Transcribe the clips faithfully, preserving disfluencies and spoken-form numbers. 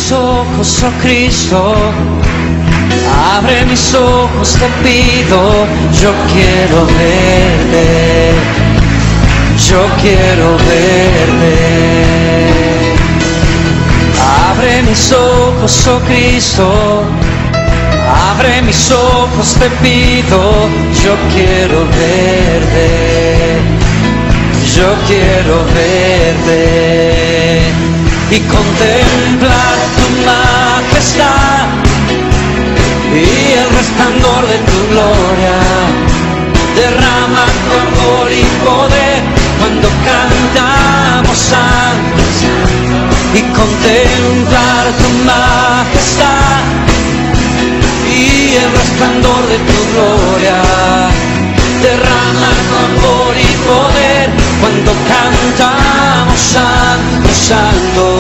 mis ojos, oh Cristo, abre mis ojos, te pido, yo quiero verte, yo quiero verte. Abre mis ojos, oh Cristo, abre mis ojos, te pido, yo quiero verte, yo quiero verte y contemplar tu majestad y el resplandor de tu gloria. Derrama tu amor y poder cuando cantamos santo, y contemplar tu majestad y el resplandor de tu gloria. Derrama tu amor y poder cuando cantamos santo, santo.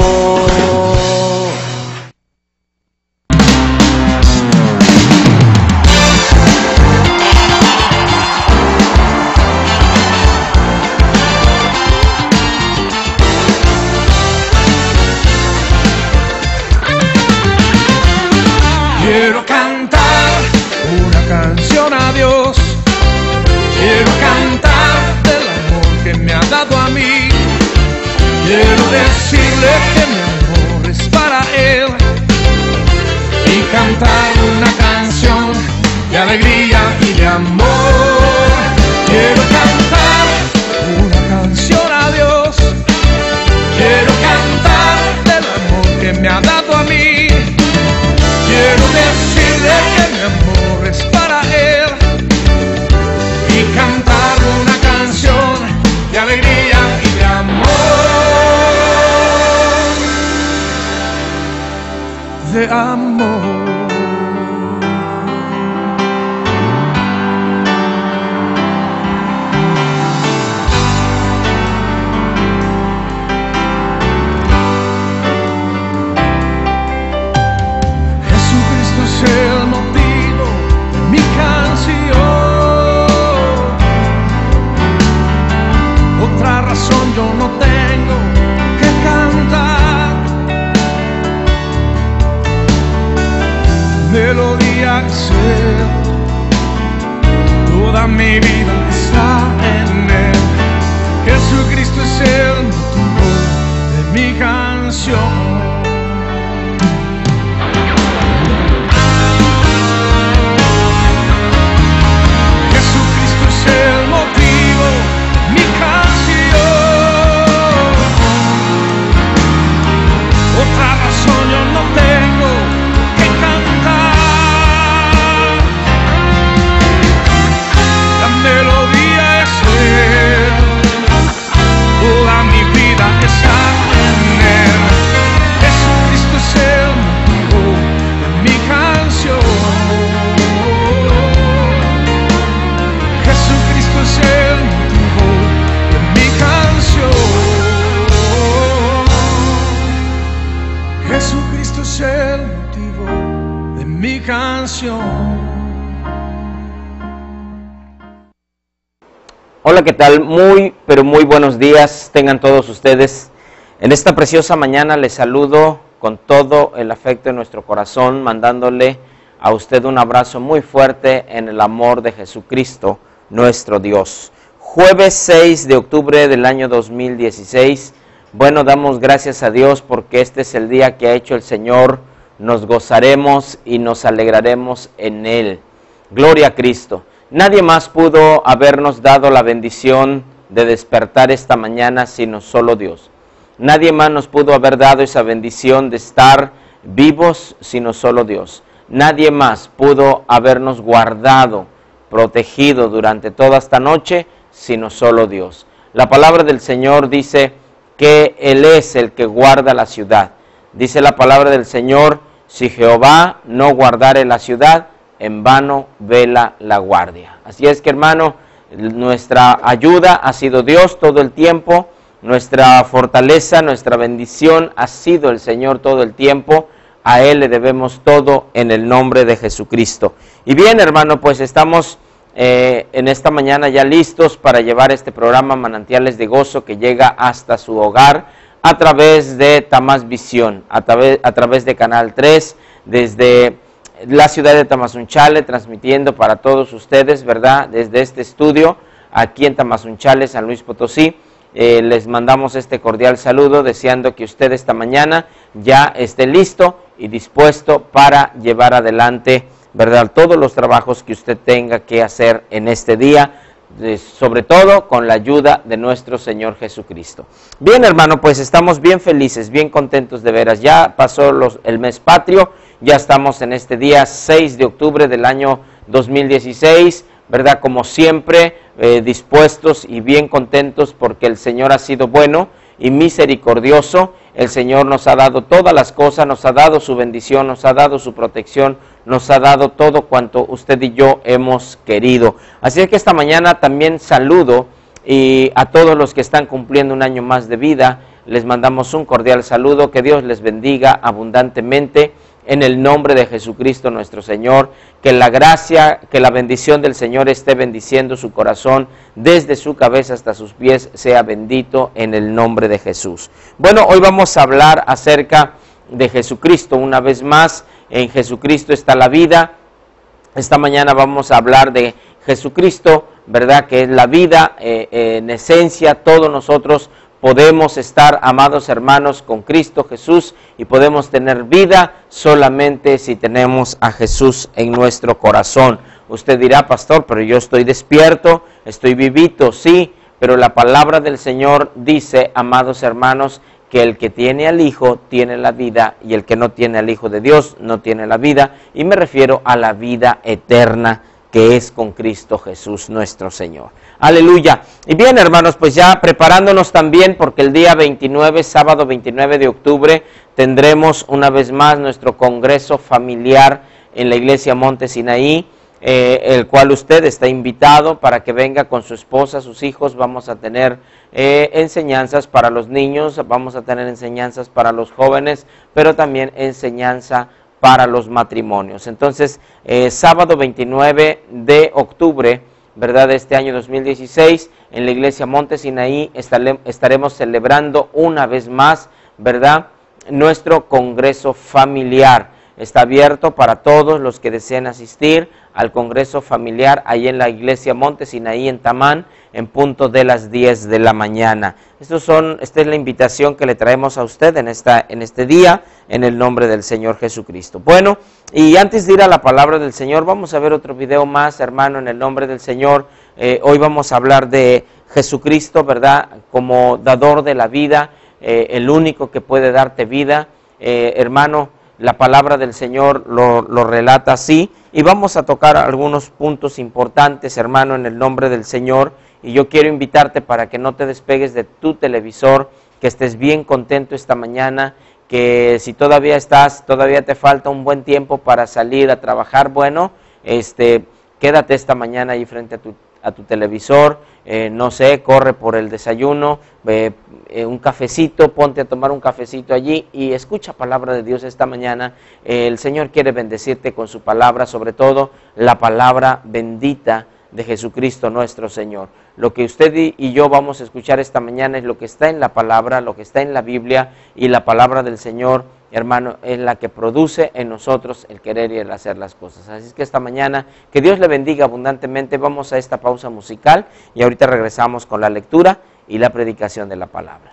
Quiero cantar una canción a Dios, quiero cantar del amor que me ha dado a mí, quiero decirle que mi amor es para Él y cantar una canción de alegría y de amor. Quiero cantar una canción a Dios, quiero cantar del amor que me ha dado a mí, quiero decirle que mi amor es para Él y cantar una canción de alegría y de amor, de amor. El motivo de mi canción, otra razón yo no tengo que cantar. Melodía es Él, toda mi vida está en Él. Jesucristo es el motivo de mi canción. El motivo, mi canción, otra razón yo no tengo que cantar. La melodía es Él, toda mi vida está en Él. Jesucristo es el motivo de mi canción. Jesucristo es el motivo de mi canción. Jesucristo es el motivo de mi canción. Hola, ¿qué tal? Muy, pero muy buenos días tengan todos ustedes. En esta preciosa mañana les saludo con todo el afecto de nuestro corazón, mandándole a usted un abrazo muy fuerte en el amor de Jesucristo, nuestro Dios. Jueves seis de octubre del año dos mil dieciséis. Bueno, damos gracias a Dios porque este es el día que ha hecho el Señor. Nos gozaremos y nos alegraremos en Él. Gloria a Cristo. Nadie más pudo habernos dado la bendición de despertar esta mañana sino solo Dios. Nadie más nos pudo haber dado esa bendición de estar vivos sino solo Dios. Nadie más pudo habernos guardado, protegido durante toda esta noche, sino solo Dios. La palabra del Señor dice que Él es el que guarda la ciudad. Dice la palabra del Señor, si Jehová no guardare la ciudad, en vano vela la guardia. Así es que, hermano, nuestra ayuda ha sido Dios todo el tiempo, nuestra fortaleza, nuestra bendición ha sido el Señor todo el tiempo. A Él le debemos todo en el nombre de Jesucristo. Y bien, hermano, pues estamos eh, en esta mañana ya listos para llevar este programa Manantiales de Gozo que llega hasta su hogar a través de Tamás Visión, a través, a través de Canal tres, desde la ciudad de Tamazunchale, transmitiendo para todos ustedes, ¿verdad? Desde este estudio, aquí en Tamazunchale, San Luis Potosí. Eh, les mandamos este cordial saludo, deseando que usted esta mañana ya esté listo y dispuesto para llevar adelante, ¿verdad?, todos los trabajos que usted tenga que hacer en este día, eh, sobre todo con la ayuda de nuestro Señor Jesucristo. Bien, hermano, pues estamos bien felices, bien contentos de veras. Ya pasó los, el mes patrio, ya estamos en este día seis de octubre del año dos mil dieciséis, ¿verdad? Como siempre, eh, dispuestos y bien contentos porque el Señor ha sido bueno y misericordioso. El Señor nos ha dado todas las cosas, nos ha dado su bendición, nos ha dado su protección, nos ha dado todo cuanto usted y yo hemos querido. Así es que esta mañana también saludo y a todos los que están cumpliendo un año más de vida, les mandamos un cordial saludo, que Dios les bendiga abundantemente. En el nombre de Jesucristo nuestro Señor, que la gracia, que la bendición del Señor esté bendiciendo su corazón, desde su cabeza hasta sus pies, sea bendito en el nombre de Jesús. Bueno, hoy vamos a hablar acerca de Jesucristo. Una vez más, en Jesucristo está la vida. Esta mañana vamos a hablar de Jesucristo, ¿verdad?, que es la vida, eh, eh, en esencia. Todos nosotros podemos estar, amados hermanos, con Cristo Jesús, y podemos tener vida solamente si tenemos a Jesús en nuestro corazón. Usted dirá, pastor, pero yo estoy despierto, estoy vivito, sí, pero la palabra del Señor dice, amados hermanos, que el que tiene al Hijo tiene la vida, y el que no tiene al Hijo de Dios no tiene la vida, y me refiero a la vida eterna, que es con Cristo Jesús nuestro Señor. Aleluya. Y bien, hermanos, pues ya preparándonos también, porque el día veintinueve, sábado veintinueve de octubre, tendremos una vez más nuestro congreso familiar en la iglesia Monte Sinaí, eh, el cual usted está invitado para que venga con su esposa, sus hijos. Vamos a tener eh, enseñanzas para los niños, vamos a tener enseñanzas para los jóvenes, pero también enseñanza para los matrimonios. Entonces, eh, sábado veintinueve de octubre, ¿verdad?, de este año dos mil dieciséis, en la iglesia Monte Sinaí estaremos celebrando una vez más, ¿verdad?, nuestro congreso familiar. Está abierto para todos los que deseen asistir al congreso familiar ahí en la iglesia Monte Sinaí en Tamán, en punto de las diez de la mañana. Estos son, esta es la invitación que le traemos a usted en, esta, en este día, en el nombre del Señor Jesucristo. Bueno, y antes de ir a la palabra del Señor, vamos a ver otro video más, hermano, en el nombre del Señor. Eh, hoy vamos a hablar de Jesucristo, ¿verdad?, como dador de la vida, eh, el único que puede darte vida. Eh, hermano, la palabra del Señor lo, lo relata así, y vamos a tocar algunos puntos importantes, hermano, en el nombre del Señor. Y yo quiero invitarte para que no te despegues de tu televisor, que estés bien contento esta mañana, que si todavía estás, todavía te falta un buen tiempo para salir a trabajar, bueno, este, quédate esta mañana ahí frente a tu, a tu televisor, eh, no sé, corre por el desayuno, eh, eh, un cafecito, ponte a tomar un cafecito allí y escucha palabra de Dios esta mañana. Eh, el Señor quiere bendecirte con su palabra, sobre todo la palabra bendita de Jesucristo nuestro Señor. Lo que usted y yo vamos a escuchar esta mañana es lo que está en la palabra, lo que está en la Biblia, y la palabra del Señor, hermano, es la que produce en nosotros el querer y el hacer las cosas. Así es que esta mañana, que Dios le bendiga abundantemente. Vamos a esta pausa musical y ahorita regresamos con la lectura y la predicación de la palabra.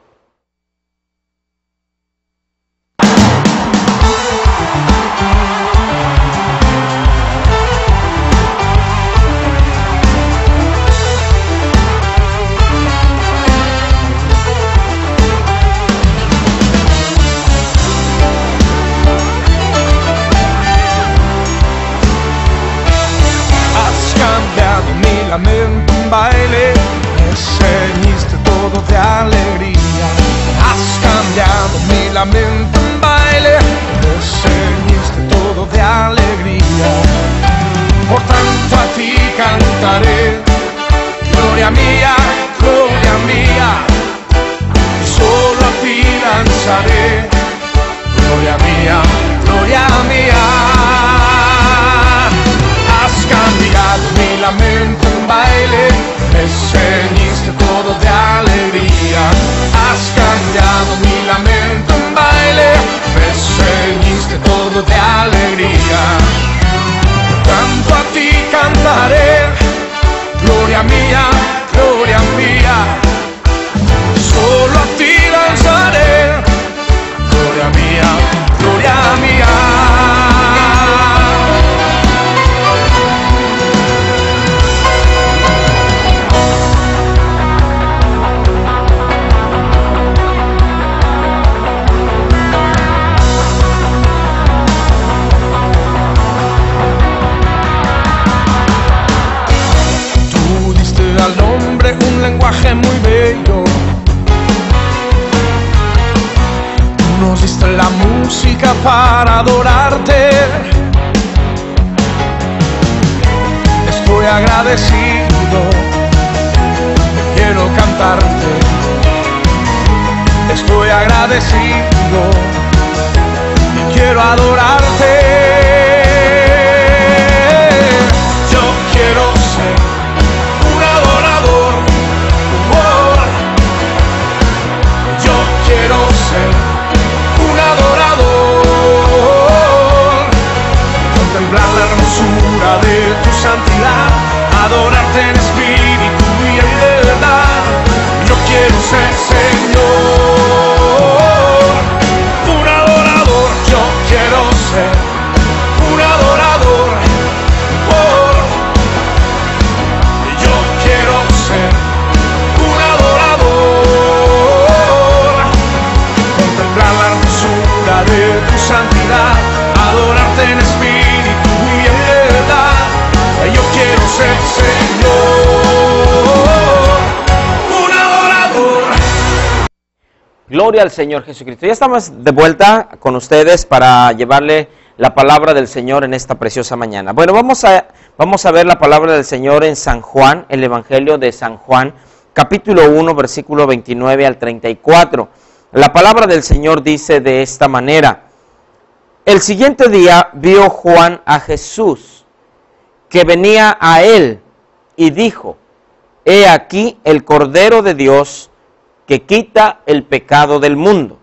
Lamento un baile, me ceñiste todo de alegría. Has cambiado mi lamento en baile, me ceñiste todo de alegría. Por tanto a ti cantaré, gloria mía, gloria mía, y solo a ti danzaré, gloria mía, gloria mía. Has cambiado mi lamento en baile, me ceñiste todo de alegría. Has cambiado para adorarte. Estoy agradecido, quiero cantarte. Estoy agradecido, quiero adorarte. Yo quiero ser un adorador. Oh, yo quiero ser un adorador. Contemplar la hermosura de tu santidad, adorarte en espíritu y en verdad. Yo quiero ser, Señor, un adorador. Yo quiero ser un adorador. Oh, yo quiero ser un adorador. Contemplar la hermosura de tu santidad, adorarte en espíritu y en verdad. Yo quiero ser, Señor, un adorador. Gloria al Señor Jesucristo. Ya estamos de vuelta con ustedes para llevarle la palabra del Señor en esta preciosa mañana. Bueno, vamos a, vamos a ver la palabra del Señor en San Juan, el Evangelio de San Juan, capítulo uno, versículo veintinueve al treinta y cuatro. La palabra del Señor dice de esta manera: el siguiente día vio Juan a Jesús, que venía a él, y dijo: he aquí el Cordero de Dios, que quita el pecado del mundo.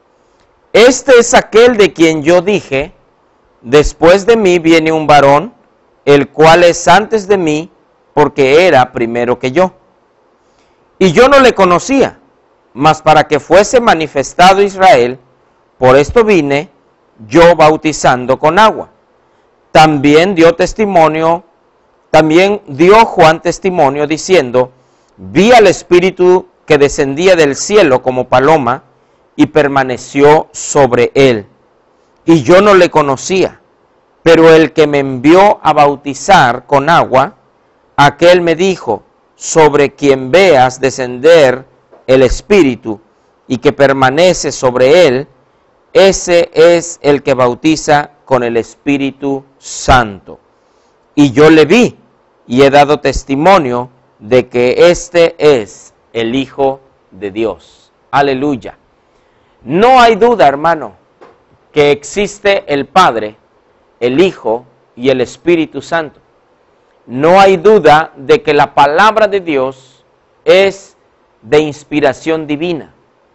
Este es aquel de quien yo dije: después de mí viene un varón, el cual es antes de mí, porque era primero que yo. Y yo no le conocía, mas para que fuese manifestado Israel, por esto vine yo bautizando con agua. También dio testimonio, también dio Juan testimonio diciendo: vi al Espíritu que descendía del cielo como paloma y permaneció sobre él. Y yo no le conocía, pero el que me envió a bautizar con agua, aquel me dijo: sobre quien veas descender el Espíritu y que permanece sobre él, ese es el que bautiza con el Espíritu Santo. Y yo le vi y he dado testimonio de que este es el Hijo de Dios. Aleluya. No hay duda, hermano, que existe el Padre, el Hijo y el Espíritu Santo. No hay duda de que la palabra de Dios es de inspiración divina.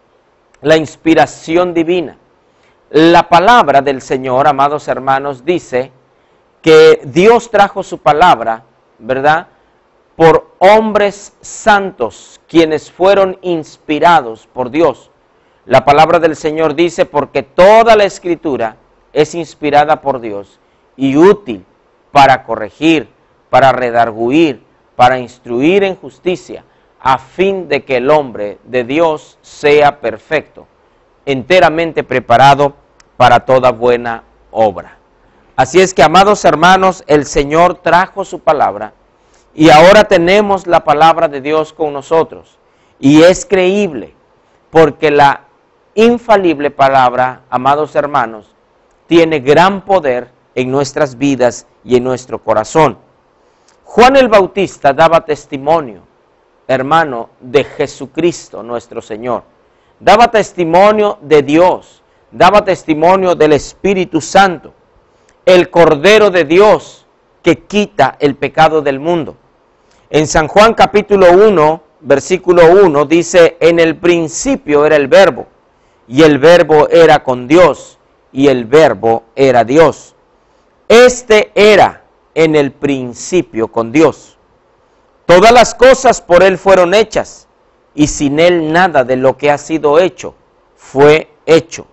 La inspiración divina. La palabra del Señor, amados hermanos, dice que Dios trajo su palabra, ¿verdad?, por hombres santos, quienes fueron inspirados por Dios. La palabra del Señor dice: porque toda la Escritura es inspirada por Dios y útil para corregir, para redarguir, para instruir en justicia, a fin de que el hombre de Dios sea perfecto, enteramente preparado para toda buena obra. Así es que, amados hermanos, el Señor trajo su palabra y ahora tenemos la palabra de Dios con nosotros. Y es creíble, porque la infalible palabra, amados hermanos, tiene gran poder en nuestras vidas y en nuestro corazón. Juan el Bautista daba testimonio, hermano, de Jesucristo nuestro Señor. Daba testimonio de Dios, daba testimonio del Espíritu Santo, el Cordero de Dios que quita el pecado del mundo. En San Juan capítulo uno, versículo uno, dice: en el principio era el Verbo, y el Verbo era con Dios, y el Verbo era Dios. Este era en el principio con Dios. Todas las cosas por Él fueron hechas, y sin Él nada de lo que ha sido hecho fue hecho.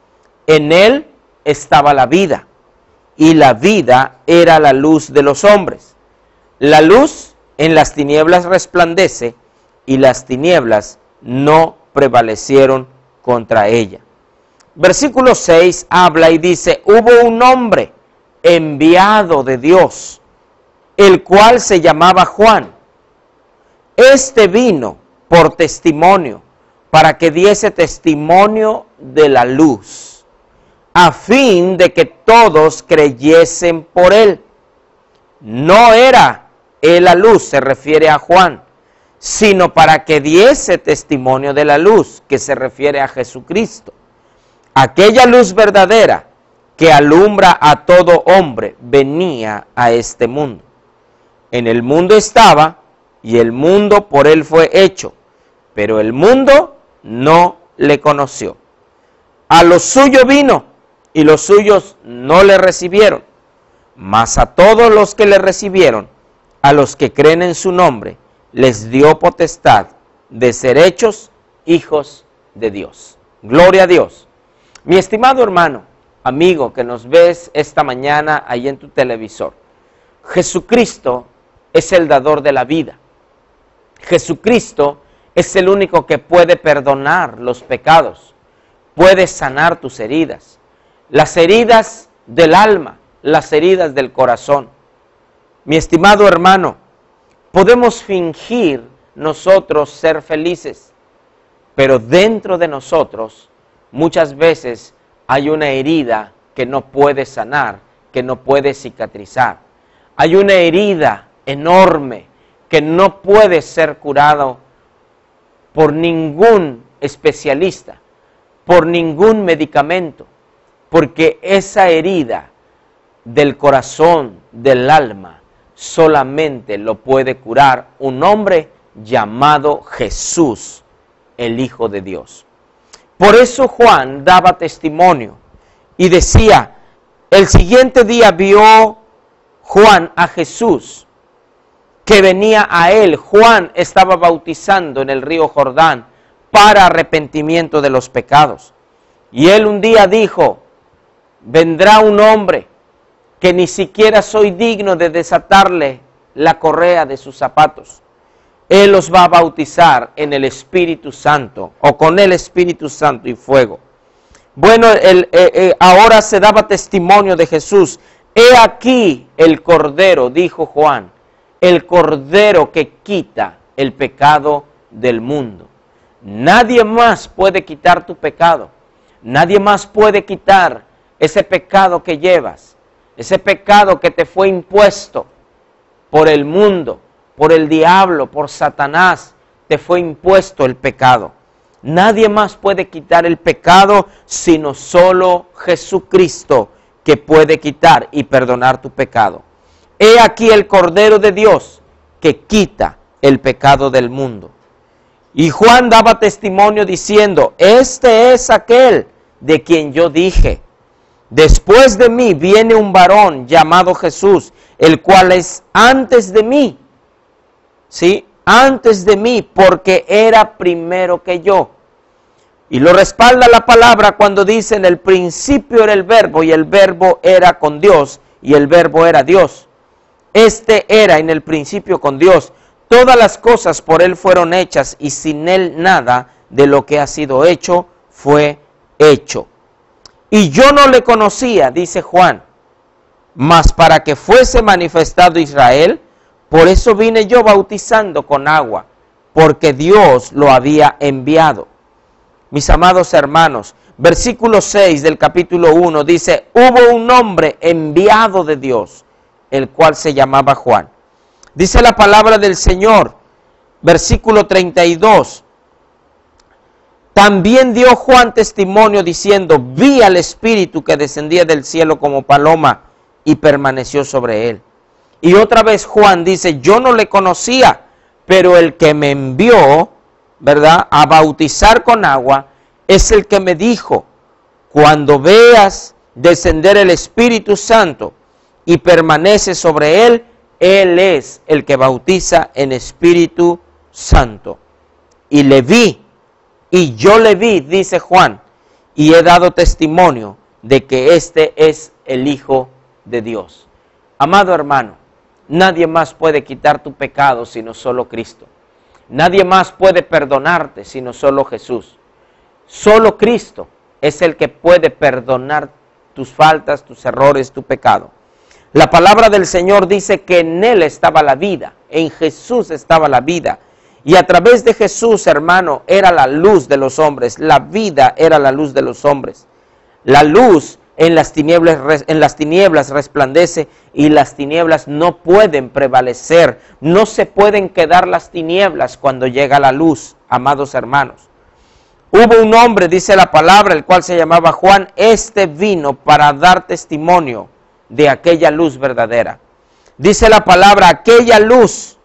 En Él estaba la vida, y la vida era la luz de los hombres. La luz en las tinieblas resplandece, y las tinieblas no prevalecieron contra ella. Versículo seis habla y dice: hubo un hombre enviado de Dios, el cual se llamaba Juan. Este vino por testimonio, para que diese testimonio de la luz, a fin de que todos creyesen por él. No era él la luz, se refiere a Juan, sino para que diese testimonio de la luz, que se refiere a Jesucristo. Aquella luz verdadera que alumbra a todo hombre venía a este mundo. En el mundo estaba, y el mundo por él fue hecho, pero el mundo no le conoció. A lo suyo vino, y los suyos no le recibieron. Mas a todos los que le recibieron, a los que creen en su nombre, les dio potestad de ser hechos hijos de Dios. Gloria a Dios. Mi estimado hermano, amigo que nos ves esta mañana ahí en tu televisor, Jesucristo es el dador de la vida. Jesucristo es el único que puede perdonar los pecados, puede sanar tus heridas, las heridas del alma, las heridas del corazón. Mi estimado hermano, podemos fingir nosotros ser felices, pero dentro de nosotros muchas veces hay una herida que no puede sanar, que no puede cicatrizar. Hay una herida enorme que no puede ser curado por ningún especialista, por ningún medicamento, porque esa herida del corazón, del alma, solamente lo puede curar un hombre llamado Jesús, el Hijo de Dios. Por eso Juan daba testimonio y decía, el siguiente día vio Juan a Jesús, que venía a él. Juan estaba bautizando en el río Jordán para arrepentimiento de los pecados. Y él un día dijo, vendrá un hombre que ni siquiera soy digno de desatarle la correa de sus zapatos. Él los va a bautizar en el Espíritu Santo, o con el Espíritu Santo y fuego. Bueno, el, eh, eh, ahora se daba testimonio de Jesús. He aquí el Cordero, dijo Juan, el Cordero que quita el pecado del mundo. Nadie más puede quitar tu pecado. Nadie más puede quitar ese pecado que llevas, ese pecado que te fue impuesto por el mundo, por el diablo, por Satanás, te fue impuesto el pecado. Nadie más puede quitar el pecado sino solo Jesucristo, que puede quitar y perdonar tu pecado. He aquí el Cordero de Dios que quita el pecado del mundo. Y Juan daba testimonio diciendo, este es aquel de quien yo dije, después de mí viene un varón llamado Jesús, el cual es antes de mí, ¿sí? Antes de mí, porque era primero que yo. Y lo respalda la palabra cuando dice, en el principio era el verbo, y el verbo era con Dios, y el verbo era Dios. Este era en el principio con Dios. Todas las cosas por él fueron hechas, y sin él nada de lo que ha sido hecho fue hecho. Y yo no le conocía, dice Juan, mas para que fuese manifestado Israel, por eso vine yo bautizando con agua, porque Dios lo había enviado. Mis amados hermanos, versículo seis del capítulo uno dice, hubo un hombre enviado de Dios, el cual se llamaba Juan. Dice la palabra del Señor, versículo treinta y dos, también dio Juan testimonio diciendo, vi al Espíritu que descendía del cielo como paloma y permaneció sobre él. Y otra vez Juan dice, yo no le conocía, pero el que me envió, ¿verdad?, a bautizar con agua, es el que me dijo, cuando veas descender el Espíritu Santo y permanece sobre él, él es el que bautiza en Espíritu Santo. Y le vi, y yo le vi, dice Juan, y he dado testimonio de que este es el Hijo de Dios. Amado hermano, nadie más puede quitar tu pecado sino solo Cristo. Nadie más puede perdonarte sino solo Jesús. Solo Cristo es el que puede perdonar tus faltas, tus errores, tu pecado. La palabra del Señor dice que en Él estaba la vida, en Jesús estaba la vida. Y a través de Jesús, hermano, era la luz de los hombres. La vida era la luz de los hombres. La luz en las tinieblas, en las tinieblas resplandece y las tinieblas no pueden prevalecer. No se pueden quedar las tinieblas cuando llega la luz, amados hermanos. Hubo un hombre, dice la palabra, el cual se llamaba Juan. Este vino para dar testimonio de aquella luz verdadera. Dice la palabra, aquella luz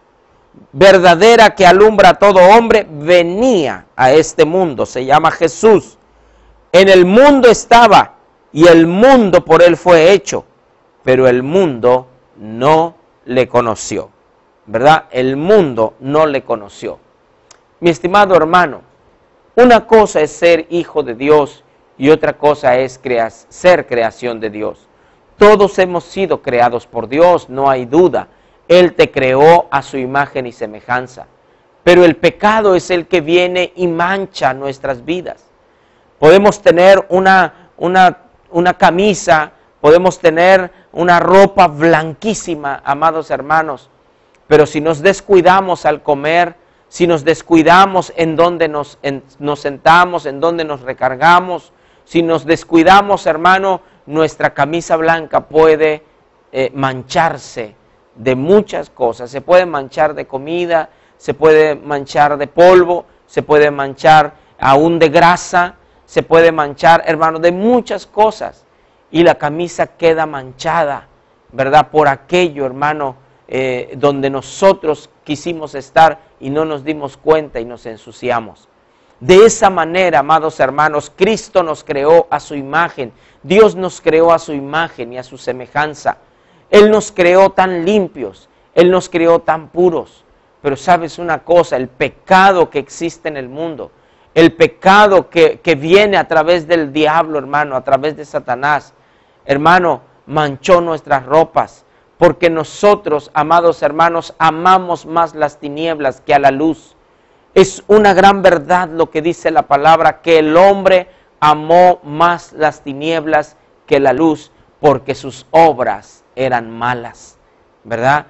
verdadera que alumbra a todo hombre venía a este mundo. Se llama Jesús. En el mundo estaba y el mundo por él fue hecho, pero el mundo no le conoció. ¿Verdad? El mundo no le conoció. Mi estimado hermano, una cosa es ser hijo de Dios y otra cosa es crea- ser creación de Dios. Todos hemos sido creados por Dios, no hay duda. Él te creó a su imagen y semejanza. Pero el pecado es el que viene y mancha nuestras vidas. Podemos tener una, una, una camisa, podemos tener una ropa blanquísima, amados hermanos. Pero si nos descuidamos al comer, si nos descuidamos en donde nos, en, nos sentamos, en donde nos recargamos, si nos descuidamos, hermano, nuestra camisa blanca puede eh, mancharse de muchas cosas. Se puede manchar de comida, se puede manchar de polvo, se puede manchar aún de grasa, se puede manchar, hermano, de muchas cosas. Y la camisa queda manchada, ¿verdad? Por aquello, hermano, eh, donde nosotros quisimos estar y no nos dimos cuenta y nos ensuciamos. De esa manera, amados hermanos, Cristo nos creó a su imagen. Dios nos creó a su imagen y a su semejanza. Él nos creó tan limpios, Él nos creó tan puros. Pero sabes una cosa, el pecado que existe en el mundo, el pecado que, que viene a través del diablo, hermano, a través de Satanás, hermano, manchó nuestras ropas. Porque nosotros, amados hermanos, amamos más las tinieblas que a la luz. Es una gran verdad lo que dice la palabra, que el hombre amó más las tinieblas que la luz, porque sus obras eran malas, ¿verdad?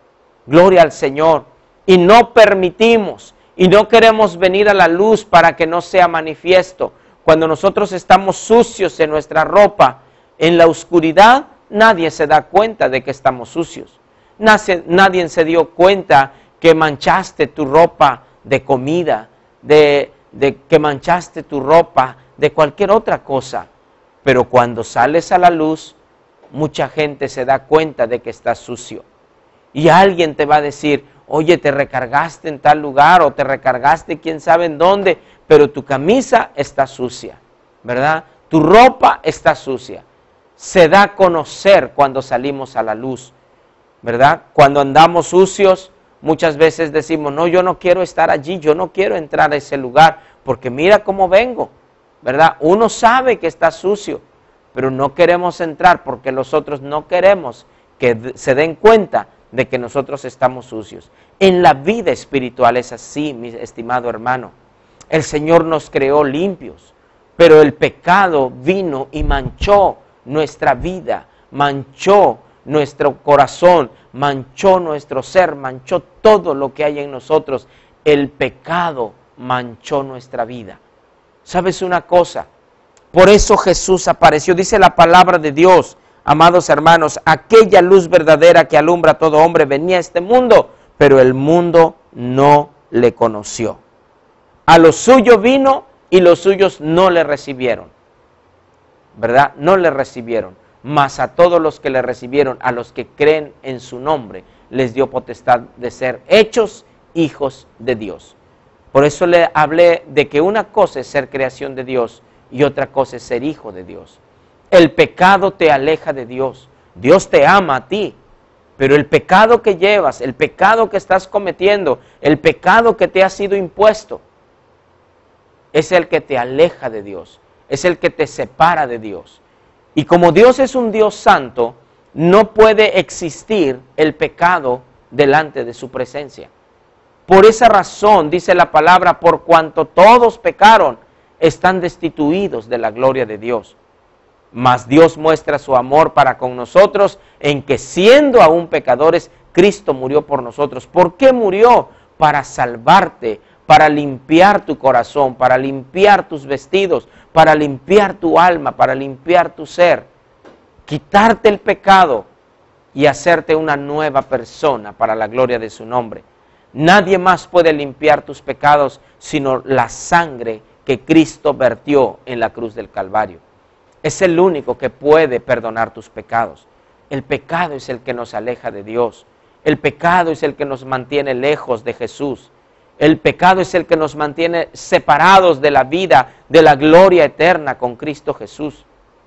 Gloria al Señor. Y no permitimos, y no queremos venir a la luz para que no sea manifiesto. Cuando nosotros estamos sucios en nuestra ropa, en la oscuridad, nadie se da cuenta de que estamos sucios. Nadie, nadie se dio cuenta que manchaste tu ropa de comida, de, de que manchaste tu ropa de cualquier otra cosa. Pero cuando sales a la luz, mucha gente se da cuenta de que estás sucio. Y alguien te va a decir, oye, te recargaste en tal lugar o te recargaste quién sabe en dónde, pero tu camisa está sucia, ¿verdad? Tu ropa está sucia. Se da a conocer cuando salimos a la luz, ¿verdad? Cuando andamos sucios, muchas veces decimos, no, yo no quiero estar allí, yo no quiero entrar a ese lugar, porque mira cómo vengo, ¿verdad? Uno sabe que está sucio, pero no queremos entrar porque los otros no queremos que se den cuenta de que nosotros estamos sucios. En la vida espiritual es así, mi estimado hermano. El Señor nos creó limpios, pero el pecado vino y manchó nuestra vida, manchó nuestro corazón, manchó nuestro ser, manchó todo lo que hay en nosotros. El pecado manchó nuestra vida. ¿Sabes una cosa? Por eso Jesús apareció, dice la palabra de Dios, amados hermanos, aquella luz verdadera que alumbra a todo hombre venía a este mundo, pero el mundo no le conoció. A lo suyo vino y los suyos no le recibieron, ¿verdad? No le recibieron, mas a todos los que le recibieron, a los que creen en su nombre, les dio potestad de ser hechos hijos de Dios. Por eso le hablé de que una cosa es ser creación de Dios y otra cosa es ser hijo de Dios. El pecado te aleja de Dios. Dios te ama a ti, pero el pecado que llevas, el pecado que estás cometiendo, el pecado que te ha sido impuesto, es el que te aleja de Dios, es el que te separa de Dios. Y como Dios es un Dios santo, no puede existir el pecado delante de su presencia. Por esa razón, dice la palabra, por cuanto todos pecaron, están destituidos de la gloria de Dios. Mas Dios muestra su amor para con nosotros en que siendo aún pecadores, Cristo murió por nosotros. ¿Por qué murió? Para salvarte, para limpiar tu corazón, para limpiar tus vestidos, para limpiar tu alma, para limpiar tu ser. quitarte el pecado y hacerte una nueva persona para la gloria de su nombre. Nadie más puede limpiar tus pecados sino la sangre que Cristo vertió en la cruz del Calvario. Es el único que puede perdonar tus pecados. El pecado es el que nos aleja de Dios. El pecado es el que nos mantiene lejos de Jesús. El pecado es el que nos mantiene separados de la vida, de la gloria eterna con Cristo Jesús.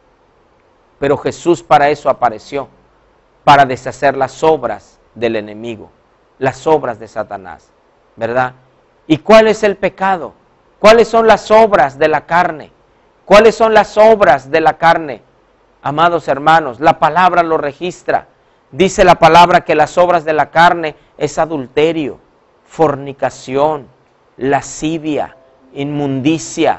Pero Jesús para eso apareció, para deshacer las obras del enemigo, las obras de Satanás, ¿verdad? ¿Y cuál es el pecado? ¿Cuáles son las obras de la carne? ¿Cuáles son las obras de la carne? Amados hermanos, la palabra lo registra. Dice la palabra que las obras de la carne es adulterio, fornicación, lascivia, inmundicia,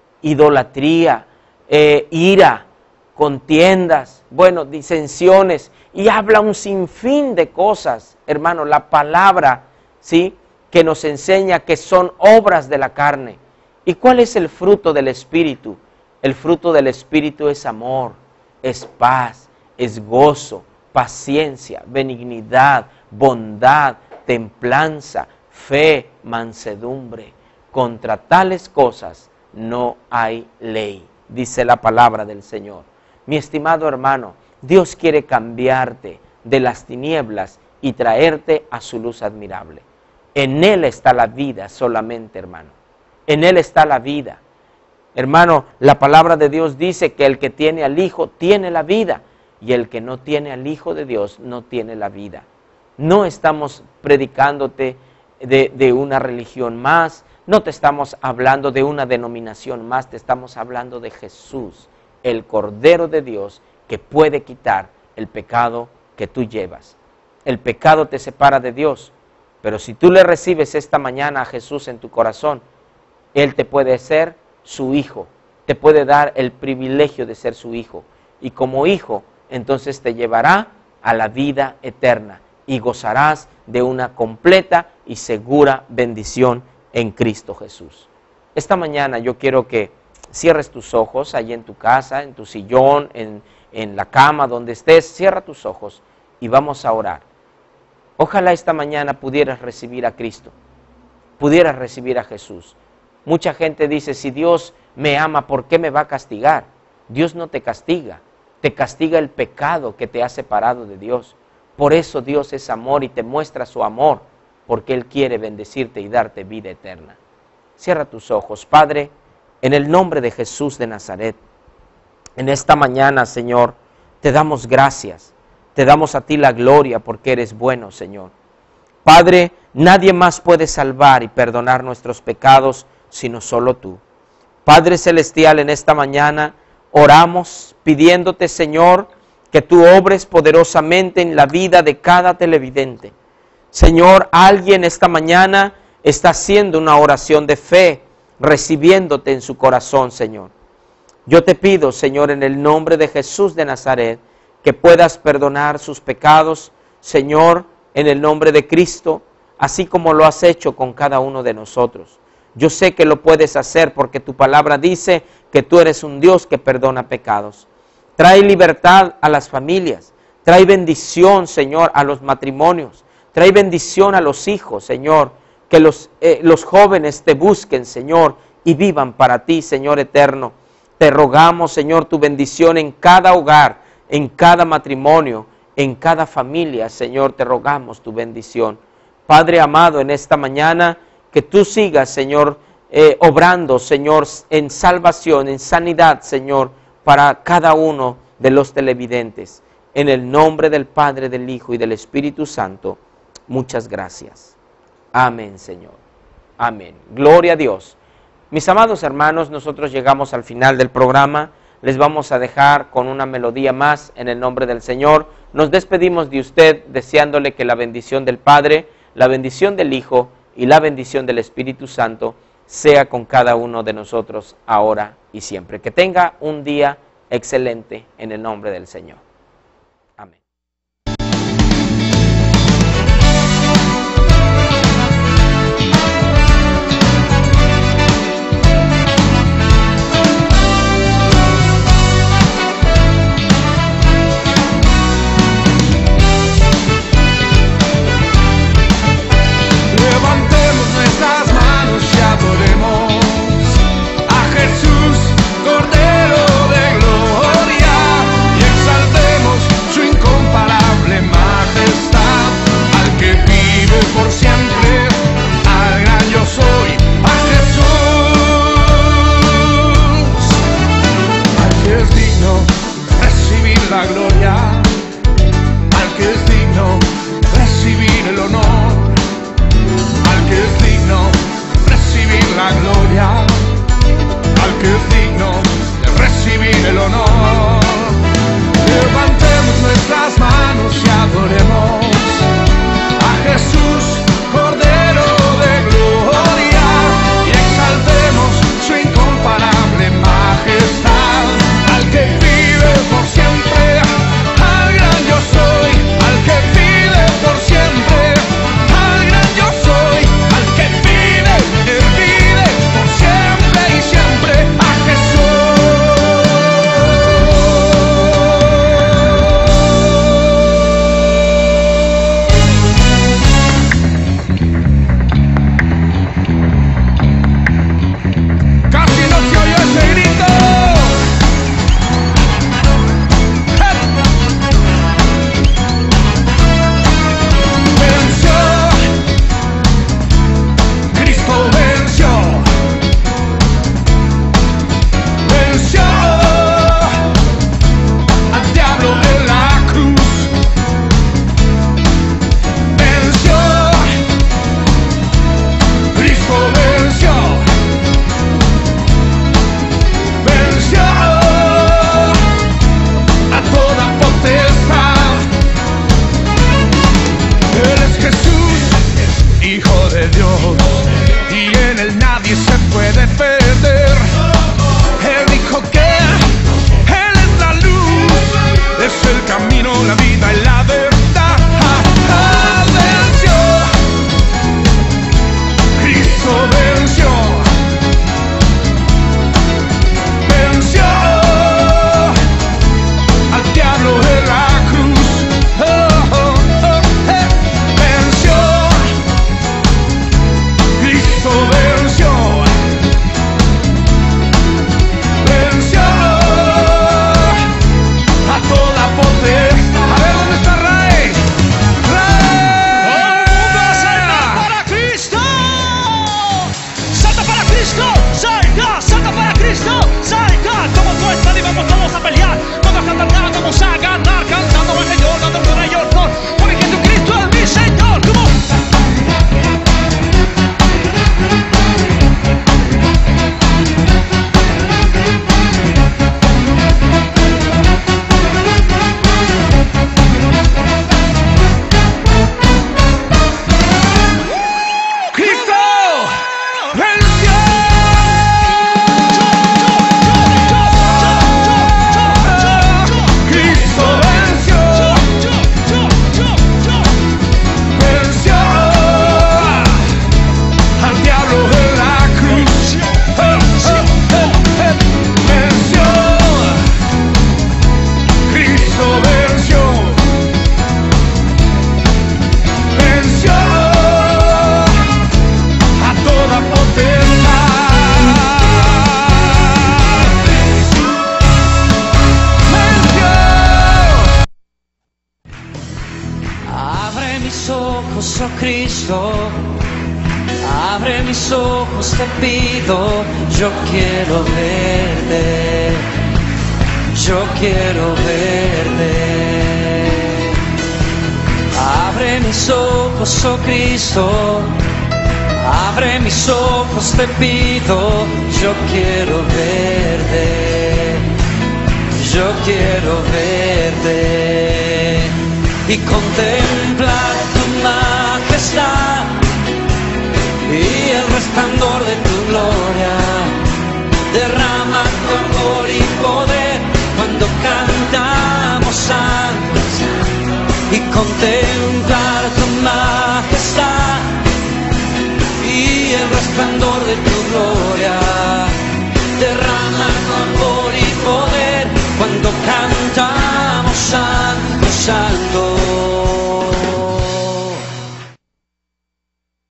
idolatría, eh, ira, contiendas, bueno, disensiones, y habla un sinfín de cosas, hermano. La palabra, ¿sí?, que nos enseña que son obras de la carne. ¿Y cuál es el fruto del Espíritu? El fruto del Espíritu es amor, es paz, es gozo, paciencia, benignidad, bondad, templanza, fe, mansedumbre. Contra tales cosas no hay ley, dice la palabra del Señor. Mi estimado hermano, Dios quiere cambiarte de las tinieblas y traerte a su luz admirable. En Él está la vida solamente, hermano. En Él está la vida. Hermano, la palabra de Dios dice que el que tiene al Hijo tiene la vida, y el que no tiene al Hijo de Dios no tiene la vida. No estamos predicándote de, de una religión más, no te estamos hablando de una denominación más, te estamos hablando de Jesús, el Cordero de Dios, que puede quitar el pecado que tú llevas. El pecado te separa de Dios, pero si tú le recibes esta mañana a Jesús en tu corazón, Él te puede ser su hijo, te puede dar el privilegio de ser su hijo, y como hijo, entonces te llevará a la vida eterna y gozarás de una completa y segura bendición en Cristo Jesús. Esta mañana yo quiero que cierres tus ojos allí en tu casa, en tu sillón, en, en la cama, donde estés. Cierra tus ojos y vamos a orar. Ojalá esta mañana pudieras recibir a Cristo, pudieras recibir a Jesús. Mucha gente dice, si Dios me ama, ¿por qué me va a castigar? Dios no te castiga, te castiga el pecado que te ha separado de Dios. Por eso Dios es amor y te muestra su amor, porque Él quiere bendecirte y darte vida eterna. Cierra tus ojos. Padre, en el nombre de Jesús de Nazaret, en esta mañana, Señor, te damos gracias, te damos a ti la gloria porque eres bueno, Señor. Padre, nadie más puede salvar y perdonar nuestros pecados sino solo tú. Padre Celestial, en esta mañana oramos pidiéndote, Señor, que tú obres poderosamente en la vida de cada televidente. Señor, alguien esta mañana está haciendo una oración de fe, recibiéndote en su corazón, Señor. Yo te pido, Señor, en el nombre de Jesús de Nazaret, que puedas perdonar sus pecados, Señor, en el nombre de Cristo, así como lo has hecho con cada uno de nosotros. Yo sé que lo puedes hacer porque tu palabra dice que tú eres un Dios que perdona pecados. Trae libertad a las familias, trae bendición, Señor, a los matrimonios, trae bendición a los hijos, Señor, que los, eh, los jóvenes te busquen, Señor, y vivan para ti, Señor eterno. Te rogamos, Señor, tu bendición en cada hogar, en cada matrimonio, en cada familia, Señor, te rogamos tu bendición. Padre amado, en esta mañana, que tú sigas, Señor, eh, obrando, Señor, en salvación, en sanidad, Señor, para cada uno de los televidentes. En el nombre del Padre, del Hijo y del Espíritu Santo, muchas gracias. Amén, Señor. Amén. Gloria a Dios. Mis amados hermanos, nosotros llegamos al final del programa. Les vamos a dejar con una melodía más en el nombre del Señor. Nos despedimos de usted deseándole que la bendición del Padre, la bendición del Hijo y la bendición del Espíritu Santo sea con cada uno de nosotros ahora y siempre. Que tenga un día excelente en el nombre del Señor. Amén. Abre mis ojos, oh Cristo, abre mis ojos, te pido, yo quiero verte, yo quiero verte. Abre mis ojos, oh Cristo, abre mis ojos, te pido, yo quiero verte, yo quiero verte y contemplar tu majestad y el resplandor de tu gloria. Derrama tu amor y poder cuando cantamos santo, y contemplar tu majestad y el resplandor de tu gloria. Derrama tu amor y poder cuando cantamos santo, santo.